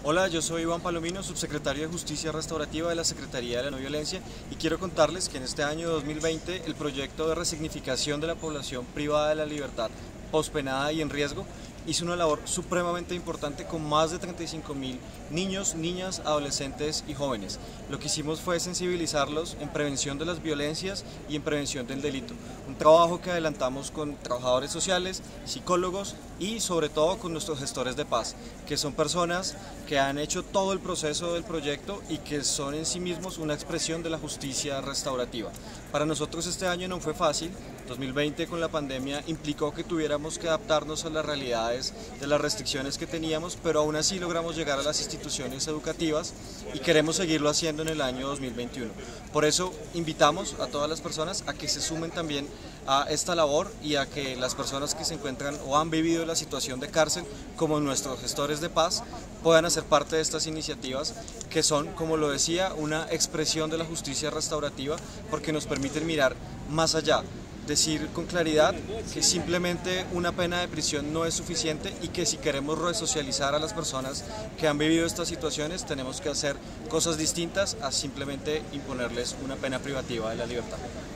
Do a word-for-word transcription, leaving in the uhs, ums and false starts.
Hola, yo soy Iván Palomino, subsecretario de Justicia Restaurativa de la Secretaría de la No Violencia, y quiero contarles que en este año dos mil veinte el proyecto de resignificación de la población privada de la libertad, pospenada y en riesgo, hizo una labor supremamente importante con más de treinta y cinco mil niños, niñas, adolescentes y jóvenes. Lo que hicimos fue sensibilizarlos en prevención de las violencias y en prevención del delito. Un trabajo que adelantamos con trabajadores sociales, psicólogos y sobre todo con nuestros gestores de paz, que son personas que han hecho todo el proceso del proyecto y que son en sí mismos una expresión de la justicia restaurativa. Para nosotros este año no fue fácil. dos mil veinte con la pandemia implicó que tuviéramos que adaptarnos a las realidades de las restricciones que teníamos, pero aún así logramos llegar a las instituciones educativas y queremos seguirlo haciendo en el año dos mil veintiuno. Por eso invitamos a todas las personas a que se sumen también a esta labor y a que las personas que se encuentran o han vivido la situación de cárcel, como nuestros gestores de paz, puedan hacer parte de estas iniciativas que son, como lo decía, una expresión de la justicia restaurativa, porque nos permiten mirar más allá, decir con claridad que simplemente una pena de prisión no es suficiente y que si queremos resocializar a las personas que han vivido estas situaciones tenemos que hacer cosas distintas a simplemente imponerles una pena privativa de la libertad.